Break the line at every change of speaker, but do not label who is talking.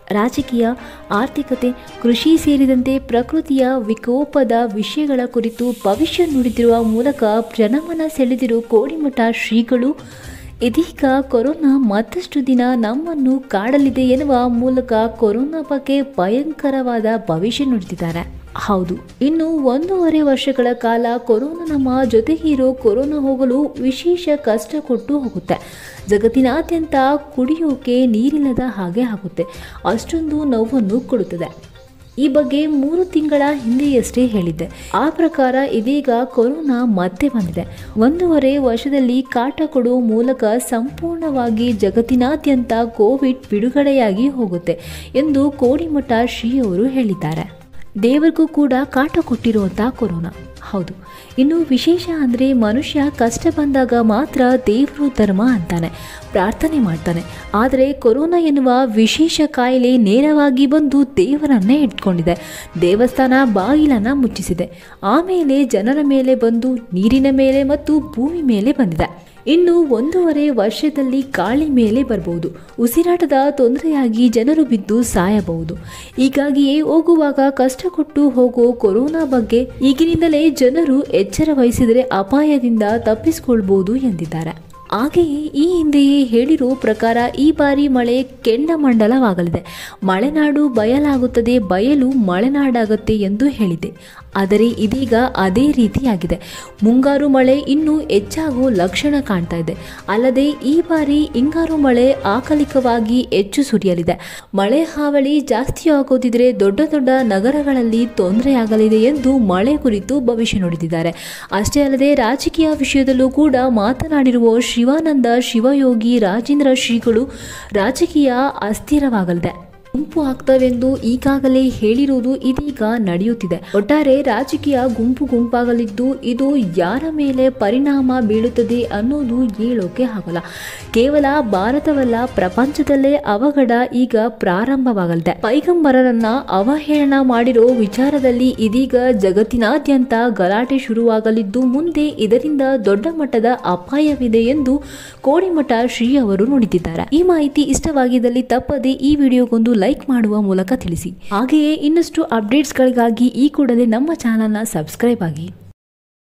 ರಾಜಕೀಯ, ಆರ್ಥಿಕತೆ, ಕೃಷಿ ಸೇರಿದಂತೆ ಪ್ರಕೃತಿಯ ವಿಕೋಪದ ವಿಷಯಗಳ ಕುರಿತು ಭವಿಷ್ಯ ನುಡಿದಿರುವ ಮೂಲಕ ಜನಮನ ಸೆಳೆದಿರುವ ಕೋಡಿಮಠ ಶ್ರೀಗಳು ಇದೀಗ ಕೊರೋನಾ ಮತ್ತಷ್ಟು ದಿನ ನಮ್ಮನ್ನು ಕಾಡಲಿದೆ ಎನ್ನುವ ಮೂಲಕ ಕೊರೋನಾ ಬಗ್ಗೆ ಭಯಂಕರವಾದ ಭವಿಷ್ಯ ನುಡಿದಿದ್ದಾರೆ. ಹೌದು, ಇನ್ನು 1.5 ವರ್ಷಗಳ ಕಾಲ ಕೊರೋನಾ ನಮ್ಮ ಜೊತೆಗೆ ಇರೋ ಕೊರೋನಾ ಹೋಗಲು ವಿಶೇಷ ಕಷ್ಟ ಕೊಟ್ಟು ಹೋಗುತ್ತೆ. ಜಗತ್ತಿನಾದ್ಯಂತ ಕುಡಿಯೋಕೆ ನೀರಿಲ್ಲದ ಹಾಗೆ ಆಗುತ್ತೆ. ಅಷ್ಟೊಂದು ನೋವನ್ನು ಕೊಡುತ್ತದೆ. ಈ ಬಗ್ಗೆ 3 ತಿಂಗಳ ಹಿಂದೆಯಷ್ಟೇ ಹೇಳಿದ್ದೆ. ಆ ಪ್ರಕಾರ ಇದೀಗ ಕೊರೋನಾ ಮತ್ತೆ ಬಂದಿದೆ. 1.5 ವರ್ಷದಲ್ಲಿ ಕಾಟ ಕೊಡುವ ಮೂಲಕ ಸಂಪೂರ್ಣವಾಗಿ ಜಗತ್ತಿನಾದ್ಯಂತ ಕೋವಿಡ್ ಬಿಡುಗಡೆಯಾಗಿ ಹೋಗುತ್ತೆ ಎಂದು ಕೋಡಿಮಠ ಶ್ರೀ ಅವರು ಹೇಳಿದ್ದಾರೆ. ದೇವರಿಗೂ ಕೂಡ ಕಾಟ ಕೊಟ್ಟಿರುವಂಥ ಕೊರೋನಾ. ಹೌದು, ಇನ್ನು ವಿಶೇಷ ಅಂದರೆ ಮನುಷ್ಯ ಕಷ್ಟ ಬಂದಾಗ ಮಾತ್ರ ದೇವರು ಧರ್ಮ ಅಂತಾನೆ, ಪ್ರಾರ್ಥನೆ ಮಾಡ್ತಾನೆ. ಆದರೆ ಕೊರೋನಾ ಎನ್ನುವ ವಿಶೇಷ ಕಾಯಿಲೆ ನೇರವಾಗಿ ಬಂದು ದೇವರನ್ನೇ ಇಟ್ಕೊಂಡಿದೆ. ದೇವಸ್ಥಾನ ಬಾಗಿಲನ್ನು ಮುಚ್ಚಿಸಿದೆ. ಆಮೇಲೆ ಜನರ ಮೇಲೆ ಬಂದು ನೀರಿನ ಮೇಲೆ ಮತ್ತು ಭೂಮಿ ಮೇಲೆ ಬಂದಿದೆ. ಇನ್ನು 1.5 ವರ್ಷದಲ್ಲಿ ಗಾಳಿ ಮೇಲೆ ಬರಬಹುದು. ಉಸಿರಾಟದ ತೊಂದರೆಯಾಗಿ ಜನರು ಬಿದ್ದು ಸಾಯಬಹುದು. ಹೀಗಾಗಿಯೇ ಹೋಗುವಾಗ ಕಷ್ಟ ಕೊಟ್ಟು ಹೋಗೋ ಕೊರೋನಾ ಬಗ್ಗೆ ಈಗಿನಿಂದಲೇ ಜನರು ಎಚ್ಚರ ವಹಿಸಿದರೆ ಅಪಾಯದಿಂದ ತಪ್ಪಿಸಿಕೊಳ್ಬಹುದು ಎಂದಿದ್ದಾರೆ. ಹಾಗೆಯೇ ಈ ಹಿಂದೆಯೇ ಹೇಳಿರೋ ಪ್ರಕಾರ ಈ ಬಾರಿ ಮಳೆ ಕೆಂಡಮಂಡಲವಾಗಲಿದೆ. ಮಲೆನಾಡು ಬಯಲಾಗುತ್ತದೆ, ಬಯಲು ಮಲೆನಾಡಾಗುತ್ತೆ ಎಂದು ಹೇಳಿದೆ. ಆದರೆ ಇದೀಗ ಅದೇ ರೀತಿಯಾಗಿದೆ. ಮುಂಗಾರು ಮಳೆ ಇನ್ನೂ ಹೆಚ್ಚಾಗುವ ಲಕ್ಷಣ ಕಾಣ್ತಾ ಇದೆ. ಅಲ್ಲದೆ ಈ ಬಾರಿ ಹಿಂಗಾರು ಮಳೆ ಅಕಾಲಿಕವಾಗಿ ಹೆಚ್ಚು ಸುರಿಯಲಿದೆ. ಮಳೆ ಹಾವಳಿ ಜಾಸ್ತಿ ಆಗೋದಿದ್ರೆ ದೊಡ್ಡ ದೊಡ್ಡ ನಗರಗಳಲ್ಲಿ ತೊಂದರೆಯಾಗಲಿದೆ ಎಂದು ಮಳೆ ಕುರಿತು ಭವಿಷ್ಯ ನುಡಿದಿದ್ದಾರೆ. ಅಷ್ಟೇ ಅಲ್ಲದೆ ರಾಜಕೀಯ ವಿಷಯದಲ್ಲೂ ಕೂಡ ಮಾತನಾಡಿರುವ ಶಿವಾನಂದ ಶಿವಯೋಗಿ ರಾಜೇಂದ್ರ ಶ್ರೀಗಳು ರಾಜಕೀಯ ಅಸ್ಥಿರವಾಗಲಿದೆ, ಗುಂಪು ಆಗ್ತವೆಂದು ಈಗಾಗಲೇ ಹೇಳಿರುವುದು ಇದೀಗ ನಡೆಯುತ್ತಿದೆ. ಒಟ್ಟಾರೆ ರಾಜಕೀಯ ಗುಂಪಾಗಲಿದ್ದು ಇದು ಯಾರ ಮೇಲೆ ಪರಿಣಾಮ ಬೀಳುತ್ತದೆ ಅನ್ನೋದು ಹೇಳೋಕೆ ಆಗಲ್ಲ. ಕೇವಲ ಭಾರತವಲ್ಲ, ಪ್ರಪಂಚದಲ್ಲೇ ಅವಘಡ ಈಗ ಪ್ರಾರಂಭವಾಗಲಿದೆ. ಪೈಗಂಬರರನ್ನ ಅವಹೇಳನ ಮಾಡಿರೋ ವಿಚಾರದಲ್ಲಿ ಇದೀಗ ಜಗತ್ತಿನಾದ್ಯಂತ ಗಲಾಟೆ ಶುರುವಾಗಲಿದ್ದು ಮುಂದೆ ಇದರಿಂದ ದೊಡ್ಡ ಮಟ್ಟದ ಅಪಾಯವಿದೆ ಎಂದು ಕೋಡಿಮಠ ಶ್ರೀ ಅವರು ನುಡಿದಿದ್ದಾರೆ. ಈ ಮಾಹಿತಿ ಇಷ್ಟವಾಗಿದ್ದಲ್ಲಿ ತಪ್ಪದೆ ಈ ವಿಡಿಯೋಗೊಂದು ಲೈಕ್ ಮಾಡುವ ಮೂಲಕ ತಿಳಿಸಿ. ಹಾಗೆಯೇ ಇನ್ನಷ್ಟು ಅಪ್ಡೇಟ್ಸ್ಗಳಿಗಾಗಿ ಈ ಕೂಡಲೇ ನಮ್ಮ ಚಾನೆಲ್ನ ಸಬ್ಸ್ಕ್ರೈಬ್ ಆಗಿ.